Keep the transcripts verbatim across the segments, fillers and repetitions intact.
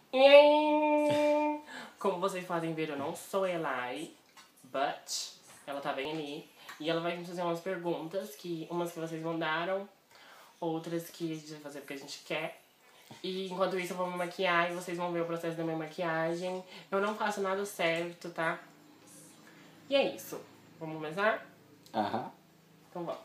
Como vocês podem ver, eu não sou Eli, but ela tá bem ali. E ela vai me fazer umas perguntas, que umas que vocês mandaram, outras que a gente vai fazer porque a gente quer. E enquanto isso eu vou me maquiar e vocês vão ver o processo da minha maquiagem. Eu não faço nada certo, tá? E é isso. Vamos começar? Aham. Uhum. Então vamos.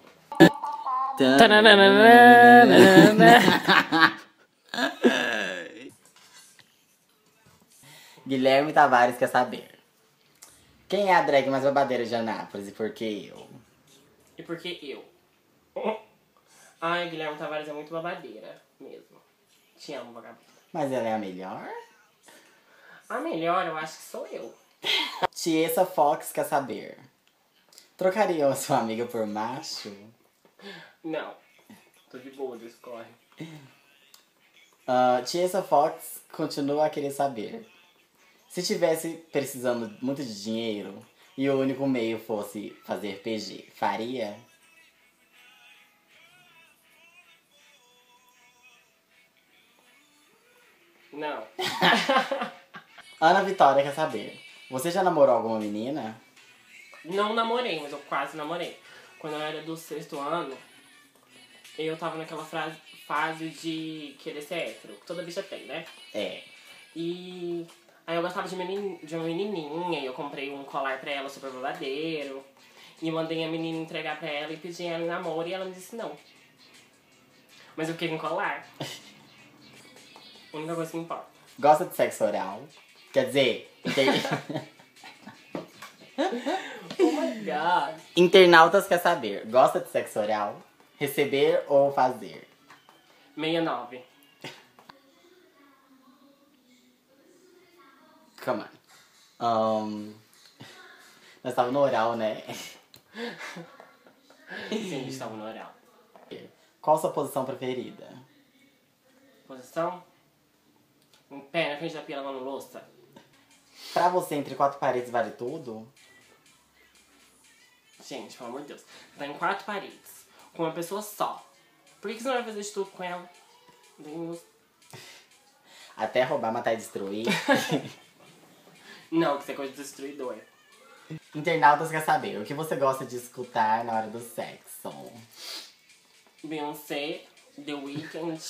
Guilherme Tavares quer saber: quem é a drag mais babadeira de Anápolis e por que eu? E por que eu? Ai, Guilherme Tavares é muito babadeira mesmo. Te amo, vagabunda. Mas ela é a melhor? A melhor eu acho que sou eu. Tiesa Fox quer saber: trocariam a sua amiga por macho? Não. Tô de boa, discorre. Uh, Tiesa Fox continua a querer saber: se tivesse precisando muito de dinheiro e o único meio fosse fazer P G, faria? Não. Ana Vitória quer saber: você já namorou alguma menina? Não namorei, mas eu quase namorei. Quando eu era do sexto ano, eu tava naquela frase, fase de querer ser hétero. Que toda bicha tem, né? É. E aí eu gostava de, menin, de uma menininha e eu comprei um colar pra ela super babadeiro. E mandei a menina entregar pra ela e pedi ela em namoro e ela me disse não. Mas eu queria um colar. A única coisa que importa. Gosta de sexo oral? Quer dizer, inter... Oh my god. internautas quer saber: gosta de sexo oral? Receber ou fazer? sessenta e nove. Come on. Um... Nós estávamos no oral, né? Sim, estava no oral. Qual sua posição preferida? Posição? Em pé na frente da pia lavando louça. Pra você, entre quatro paredes vale tudo? Gente, pelo amor de Deus. Tá em quatro paredes. Com uma pessoa só. Por que você não vai fazer de tudo com ela? Deus. Até roubar, matar e destruir. Não, que isso é coisa de destruidor. Internautas quer saber: o que você gosta de escutar na hora do sexo? Beyoncé, The Weeknd,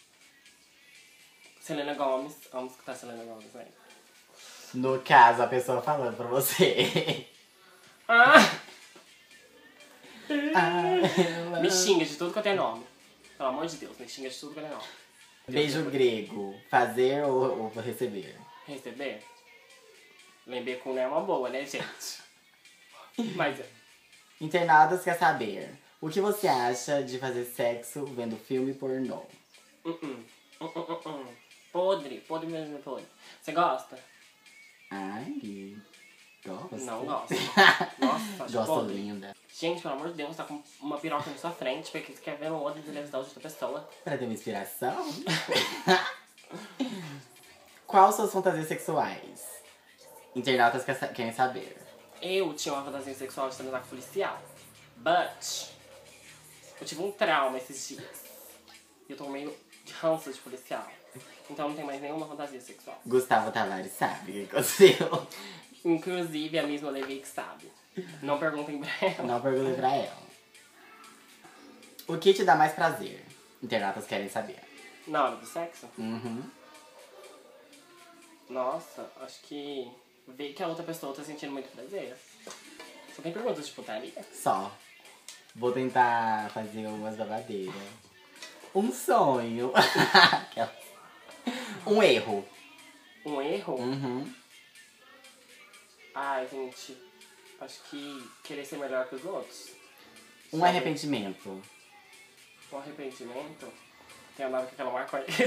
Selena Gomez. Vamos escutar Selena Gomez, né? No caso, a pessoa falando pra você. Ah! Ah, Me xinga de tudo que eu tenho nome. Pelo amor de Deus, me xinga de tudo que eu tenho nome. beijo grego: fazer ou, ou receber? Receber? Lembrei com não é uma boa, né, gente? Mas é. Internautas quer saber: o que você acha de fazer sexo vendo filme pornô? Uh -uh. Uh -uh -uh -uh. Podre, podre mesmo, podre. Você gosta? Ai, gosto. Não gosto. Nossa, acho Gosto podre. linda. Gente, pelo amor de Deus, tá com uma piroca na sua frente, porque você quer ver no outro de da outra pessoa. Pra ter uma inspiração? Quais suas fantasias sexuais? Internautas quer- querem saber. Eu tinha uma fantasia sexual de transar com policial. But eu tive um trauma esses dias. E eu tô meio de ranço de policial. Então não tem mais nenhuma fantasia sexual. Gustavo Tavares sabe o que aconteceu. Inclusive, a mesma Levi que sabe. Não perguntem pra ela. Não perguntei pra ela. O que te dá mais prazer? Internautas querem saber. Na hora do sexo? Uhum. Nossa, acho que ver que a outra pessoa tá sentindo muito prazer. Só tem perguntas de putaria? Só. Vou tentar fazer umas babadeiras. Um sonho. Um erro. Um erro? Uhum. Ai, gente, acho que querer ser melhor que os outros. Um Sabe? arrependimento. Um arrependimento? Tem andado com aquela marca de...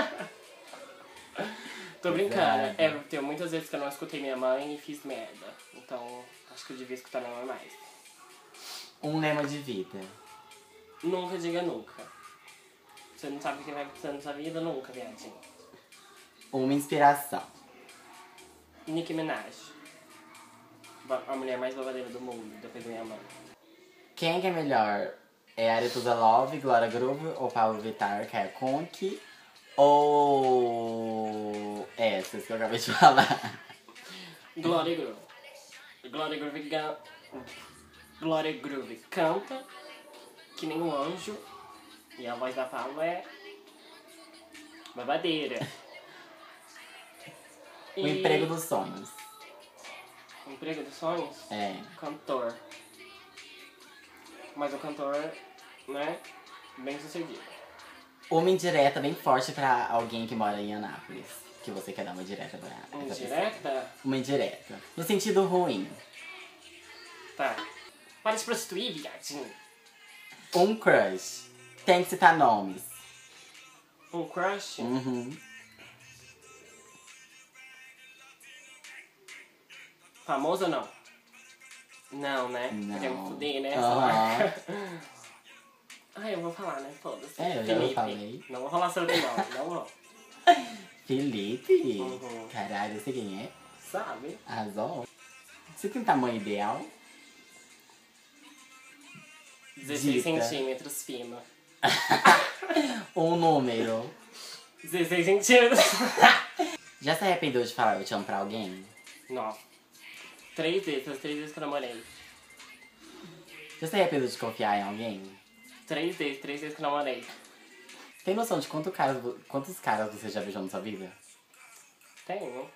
Tô brincando. Verdade. É, tem muitas vezes que eu não escutei minha mãe e fiz merda. Então, acho que eu devia escutar minha mãe mais. Um lema de vida. Nunca diga nunca. Você não sabe o que vai acontecer na sua vida, nunca, viadinho. Uma inspiração. Nicki Minaj. Ba- A mulher mais babadeira do mundo, depois da minha mãe. Quem que é melhor? É Aretusa Love, Glória Groove ou Pablo Vittar, que é Conk? Ou é essas que eu acabei de falar. Glória Groove. Glória Groove, ga... Glória Groove canta que nem um anjo. E a voz da Fala é babadeira. O E- emprego dos sonhos. O emprego dos sonhos? É. Cantor. Mas o cantor, né, bem sucedido. Uma indireta bem forte pra alguém que mora em Anápolis. Que você quer dar uma indireta pra essa pessoa. Indireta? Uma indireta. No sentido ruim. Tá. Para de prostituir, viadinho. Um crush. Tem que citar nomes. Um crush? Uhum. Famoso ou não? Não, né? Não. Você quer me fuder, né? Aham. Ah, eu vou falar, né? Foda-se. É, eu já Felipe. falei. Não vou falar sobre não, não vou. Felipe? Uhum. Caralho, eu sei quem é. Sabe? Arrasou. Você tem tamanho ideal? dezesseis Dita. centímetros fino. Um número. dezesseis centímetros. Já se arrependeu de falar eu te amo pra alguém? Não. Três vezes, as três vezes que eu namorei. Já se arrependeu de confiar em alguém? Três vezes, três vezes que eu namorei. Tem noção de quanto caras, quantos caras você já beijou na sua vida? Tenho.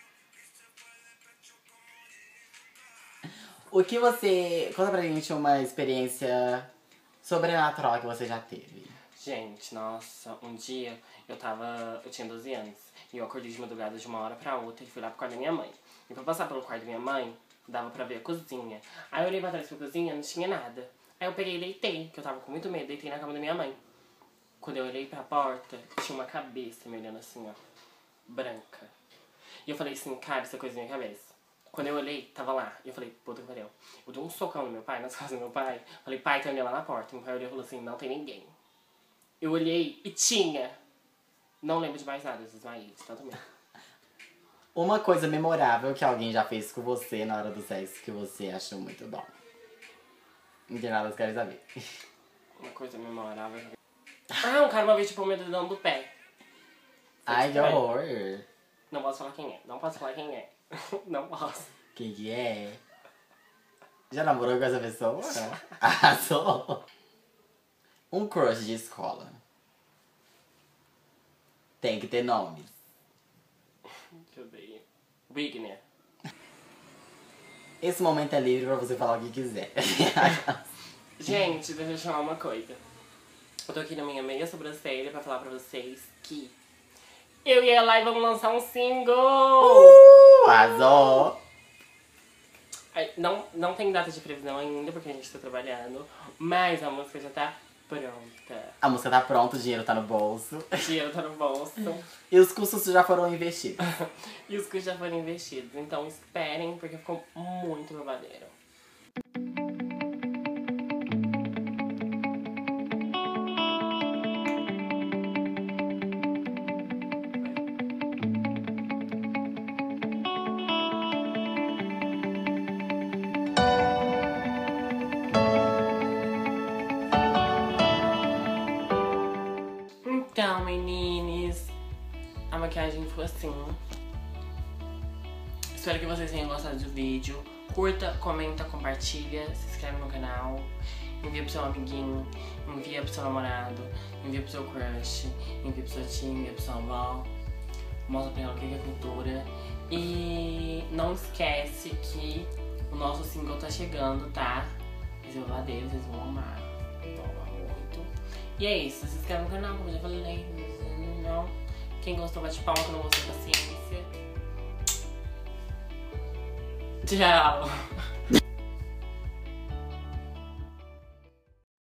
O que você... Conta pra gente uma experiência sobrenatural que você já teve. Gente, nossa, um dia eu tava. Eu tinha doze anos. E eu acordei de madrugada de uma hora pra outra e fui lá pro quarto da minha mãe. E pra passar pelo quarto da minha mãe, dava pra ver a cozinha. Aí eu olhei pra trás pra cozinha, não tinha nada. Aí eu peguei e deitei, que eu tava com muito medo, deitei na cama da minha mãe. Quando eu olhei pra porta, tinha uma cabeça me olhando assim, ó, branca. E eu falei assim, cara, essa coisa na minha cabeça. Quando eu olhei, tava lá. E eu falei, puta que pariu. Eu dei um socão no meu pai, nas costas do meu pai. Falei, pai, tem alguém lá na porta. Meu pai olhou e falou assim, não tem ninguém. Eu olhei e tinha. Não lembro de mais nada, eu desmaiei de tanto medo. Uma coisa memorável que alguém já fez com você na hora do sexo que você achou muito bom. Não tem nada que eu quero saber. Uma coisa memorável. Ah, um cara uma vez tipo o dedão do pé. Ai, que Foi. horror. Não posso falar quem é. Não posso falar quem é. Não posso. Quem que é? Já namorou com essa pessoa? Arrasou. Um crush de escola. Tem que ter nomes. Deixa eu ver. Wigner. Esse momento é livre pra você falar o que quiser. Gente, deixa eu te falar uma coisa. Eu tô aqui na minha meia sobrancelha pra falar pra vocês que eu e a Lai vamos lançar um single! Uh, arrasou. Ai, Não, não tem data de previsão ainda, porque a gente tá trabalhando, mas a música já tá pronta. A música tá pronta, o dinheiro tá no bolso. O dinheiro tá no bolso. E os custos já foram investidos. E os custos já foram investidos. Então esperem, porque ficou muito babadeiro. Então, meninas, a maquiagem foi assim. Espero que vocês tenham gostado do vídeo. Curta, comenta, compartilha, se inscreve no canal. Envia pro seu amiguinho, envia pro seu namorado, envia pro seu crush, envia pro seu tio, envia pro sua avó. Mostra pra ela o que é cultura. E não esquece que o nosso single tá chegando, tá? Esse é o babadeiro, vocês vão amar. Vão amar muito. E é isso, se inscreve no canal, como eu já falei. Não. Quem gostou, bate palma, que não gostou, paciência. Tchau.